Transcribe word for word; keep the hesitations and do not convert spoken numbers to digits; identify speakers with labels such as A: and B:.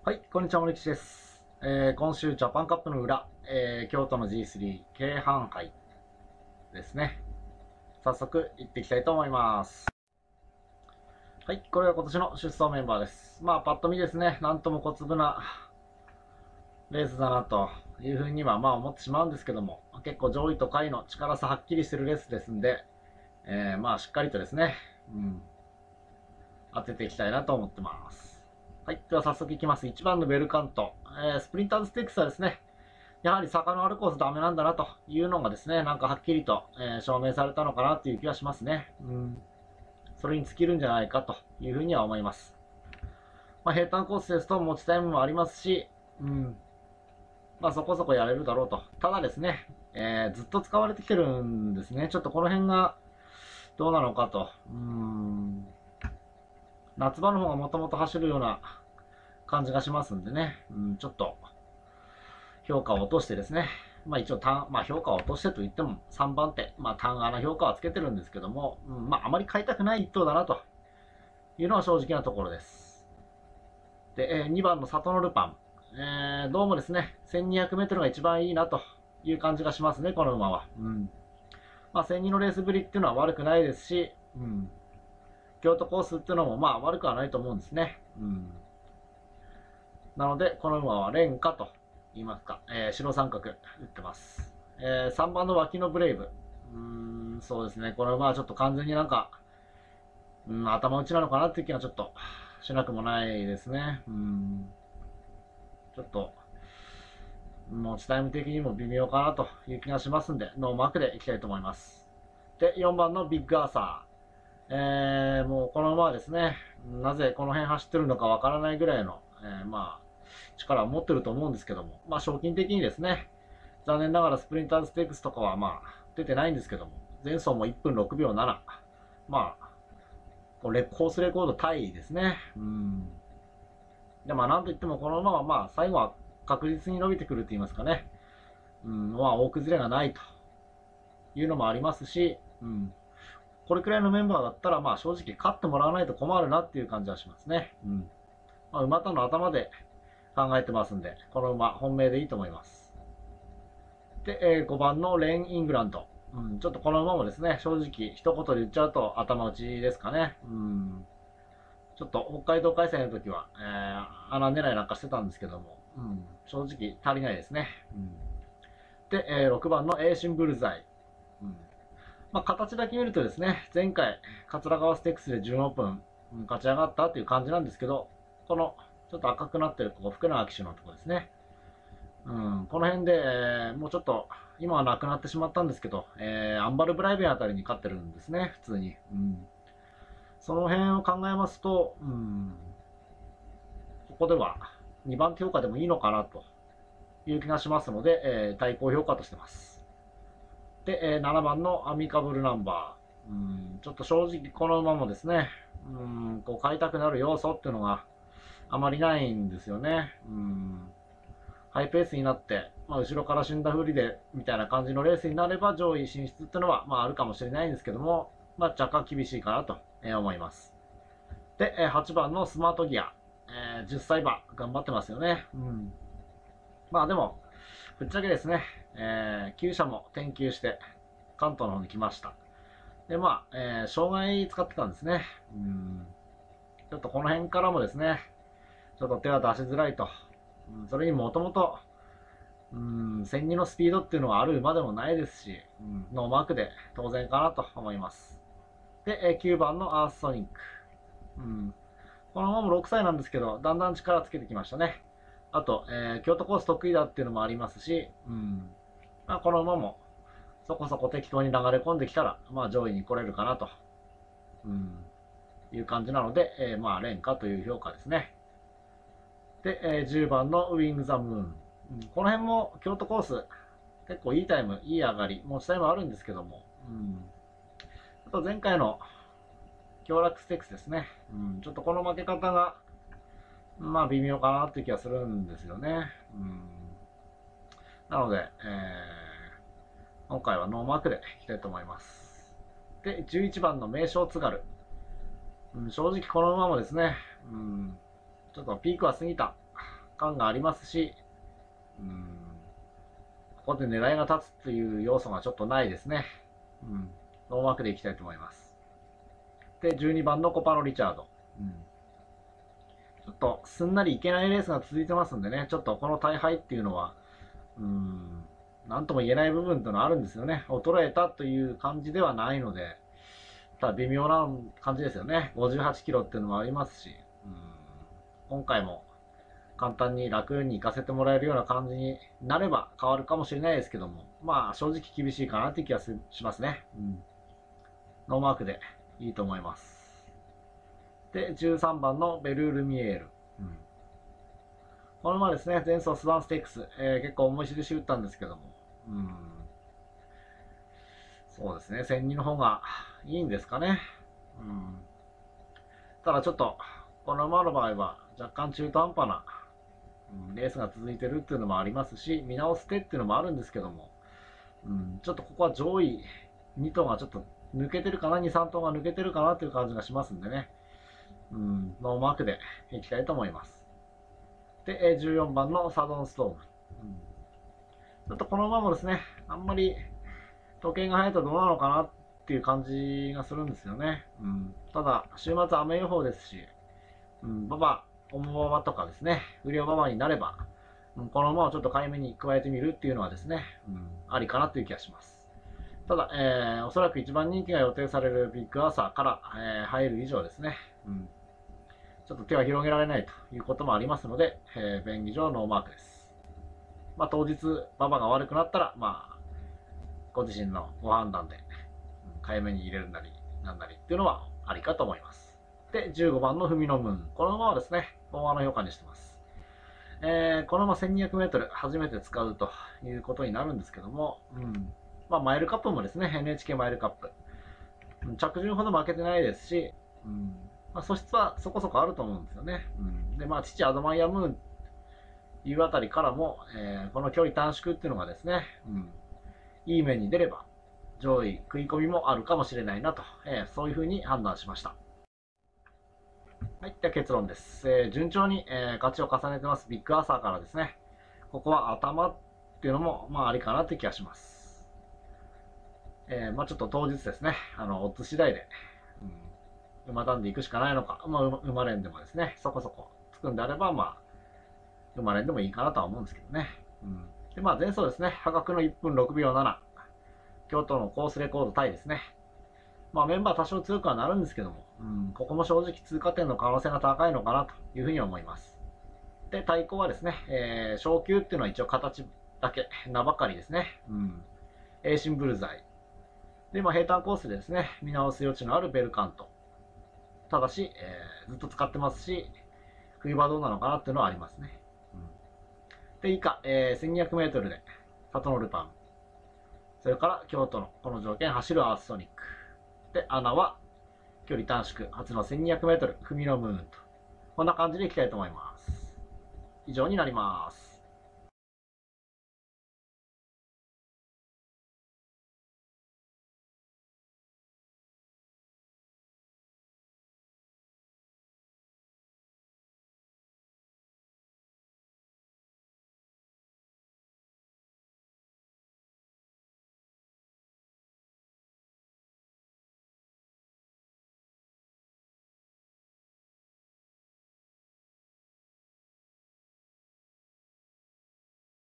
A: はい、こんにちは、森吉です。えー今週ジャパンカップの裏、えー京都の ジースリー 京阪杯ですね。早速行っていきたいと思います。はい、これが今年の出走メンバーです。まあ、パッと見ですね、なんとも小粒なレースだなというふうにはまあ思ってしまうんですけども、結構上位と下位の力差はっきりしてるレースですんで、えーまあしっかりとですね、うん、当てていきたいなと思ってます。はい、では早速いきます。いちばんのベルカント、えースプリンターズステークスはですね、やはり坂のあるコースダメなんだなというのがですね、なんかはっきりと、えー証明されたのかなという気がしますね。うん。それに尽きるんじゃないかというふうには思います。まあ、平坦コースですと持ちタイムもありますし、うん。まあそこそこやれるだろうと。ただですね、えーずっと使われてきてるんですね。ちょっとこの辺がどうなのかと。うん。夏場の方がもともと走るような感じがしますんでね。うん、ちょっと評価を落としてですね、まあ一応単、まあ評価を落としてと言ってもさんばん手、まあ単価な評価はつけてるんですけども、うん、まああまり買いたくない一等だなというのは正直なところです。で、えーにばんの里のルパン。えー、どうもですね、せんにひゃくメートルが一番いいなという感じがしますね、この馬は。うん。まあせんにのレースぶりっていうのは悪くないですし、うん。京都コースっていうのもまあ悪くはないと思うんですね。うん。なので、この馬は廉価と言いますか、えー、白三角打ってます。えー、さんばんの脇のブレイブ。うーん、そうですね。この馬はちょっと完全になんか、うん、頭打ちなのかなっていう気がちょっとしなくもないですね。うん、ちょっと、持ちタイム的にも微妙かなという気がしますんで、ノーマークでいきたいと思います。で、よんばんのビッグアーサー。えー、もうこの馬はですね、なぜこの辺走ってるのかわからないぐらいの、えー、まあ、力を持ってると思うんですけども、まあ、賞金的にですね、残念ながらスプリンターズステークスとかはまあ、出てないんですけども、前走もいっぷんろくびょうなな。まあ、これコースレコードタイですね。うん。で、まあ、なんといってもこの馬はまあ、最後は確実に伸びてくると言いますかね。うん、まあ、大崩れがないというのもありますし、うん。これくらいのメンバーだったら、まあ、正直勝ってもらわないと困るなっていう感じはしますね。うん。まあ、馬との頭で考えてますんで、この馬、本命でいいと思います。で、えーごばんのレーン・イングランド。うん、ちょっとこの馬もですね、正直、一言で言っちゃうと頭打ちですかね。うん。ちょっと北海道開催の時は、えー、穴狙いなんかしてたんですけども、うん、正直足りないですね。うん、で、えーろくばんのエーシンブルザイ。うん、まあ、形だけ見るとですね、前回、桂川ステークスで準オープン、うん、勝ち上がったっていう感じなんですけど、この、ちょっと赤くなってる、ここ、福永騎手のところですね。うん、この辺で、えーもうちょっと、今はなくなってしまったんですけど、えーアンバルブライベンあたりに勝ってるんですね、普通に。うん、その辺を考えますと、うん、ここではにばん手評価でもいいのかなという気がしますので、えー対抗評価としてます。で、えーななばんのアミカブルナンバー。うん、ちょっと正直この馬もですね、うん、こう買いたくなる要素っていうのがあまりないんですよね。うんハイペースになって、まあ、後ろから死んだふりで、みたいな感じのレースになれば上位進出っていうのは、まあ、あるかもしれないんですけども、まあ、若干厳しいかなと思います。で、はちばんのスマートギア。えー、じゅっさい馬、頑張ってますよね。うん。まあでも、ぶっちゃけですね、えー、厩舎も転厩して、関東の方に来ました。で、まあ、えー、障害使ってたんですね。うん。ちょっとこの辺からもですね、ちょっと手は出しづらいと。うん、それにもともと、うん、せんにのスピードっていうのはある馬でもないですし、うん、ノーマークで当然かなと思います。で、きゅうばんのアースソニック。うん、この馬もろくさいなんですけど、だんだん力つけてきましたね。あと、えー、京都コース得意だっていうのもありますし、うん、まあ、この馬もそこそこ適当に流れ込んできたら、まあ、上位に来れるかなと、うん、いう感じなので、えー、まあ、廉価という評価ですね。で、えー、じゅうばんのウィング・ザ・ムーン。うん、この辺も京都コース、結構いいタイム、いい上がり、持ちタイムあるんですけども、うん。あと前回の強楽ステークスですね。うん、ちょっとこの負け方が、まあ微妙かなっていう気がするんですよね。うん。なので、えー、今回はノーマークでいきたいと思います。で、じゅういちばんの名称津軽。うん、正直この馬もですね、うん、ちょっとピークは過ぎた感がありますし、うん、ここで狙いが立つという要素がちょっとないですね。うん、ノーマークでいきたいと思います。で、じゅうにばんのコパロ・リチャード。うん、ちょっとすんなりいけないレースが続いてますんでね、ちょっとこの大敗っていうのは、うん、なんとも言えない部分というのはあるんですよね。衰えたという感じではないので、ただ微妙な感じですよね。ごじゅうはちキロっていうのもありますし、うん、今回も簡単に楽に行かせてもらえるような感じになれば変わるかもしれないですけども、まあ正直厳しいかなっていう気がしますね。うん、ノーマークでいいと思います。で、じゅうさんばんのベルール・ミエール。うん、この馬ですね、前走スワンステークス、えー、結構重い印打ったんですけども、うん、そうですね、せんにの方がいいんですかね。うん、ただちょっと、この馬の場合は若干中途半端な、うん、レースが続いてるっていうのもありますし、見直してっていうのもあるんですけども、うん、ちょっとここは上位に頭がちょっと抜けてるかな、に、さん頭が抜けてるかなっていう感じがしますんでね、うん、ノーマークでいきたいと思います。で、じゅうよんばんのサドンストーム。うん、ちょっとこの馬もですね、あんまり時計が早いとどうなのかなっていう感じがするんですよね。うん、ただ、週末雨予報ですし、うん、馬場、重馬場とかですね、不良馬場になれば、うん、この馬をちょっと買い目に加えてみるっていうのはですね、うん、ありかなという気がします。ただ、えー、おそらく一番人気が予定されるビッグアーサーから、えー、入る以上ですね、うん、ちょっと手は広げられないということもありますので、えー、便宜上ノーマークです。まあ、当日、馬場が悪くなったら、まあ、ご自身のご判断で、買い目に入れるなり、なんなりっていうのはありかと思います。で、じゅうごばんのフミノムーン。この馬はですね、本馬の評価にしてます。えー、この馬 せんにひゃくメートル 初めて使うということになるんですけども、うん。まあ、マイルカップもですね、エヌエイチケー マイルカップ。着順ほど負けてないですし、うん。まあ、素質はそこそこあると思うんですよね。うん、で、まあ、父アドマイヤムーンいうあたりからも、えー、この距離短縮っていうのがですね、うん、いい面に出れば、上位食い込みもあるかもしれないなと、えー、そういうふうに判断しました。はい、では結論です。えー、順調に、えー、勝ちを重ねてますビッグアーサーからですね、ここは頭っていうのも、まあ、ありかなって気がします。えー、まあ、ちょっと当日ですね、あの、オッズ次第で、うん、馬単で行くしかないのか、まあ、馬連でもですね、そこそこつくんであれば、まあ、馬連でもいいかなとは思うんですけどね。うん、で、まあ、前走ですね、破格のいっぷんろくびょうなな、京都のコースレコードタイですね。まあ、メンバー多少強くはなるんですけども、うん、ここも正直通過点の可能性が高いのかなというふうに思います。で、対抗はですね、えー、昇級っていうのは一応形だけなばかりですね。うん。エーシンブルザイ。で、まあ、平坦コースでですね、見直す余地のあるベルカント。ただし、えー、ずっと使ってますし、冬場どうなのかなっていうのはありますね。うん、で、以下、えー、せんにひゃくメートルで、サトノルパン。それから、京都のこの条件走るアースソニック。で、穴は、距離短縮、初のせんにひゃくメートル、フミノムーンと。こんな感じでいきたいと思います。以上になります。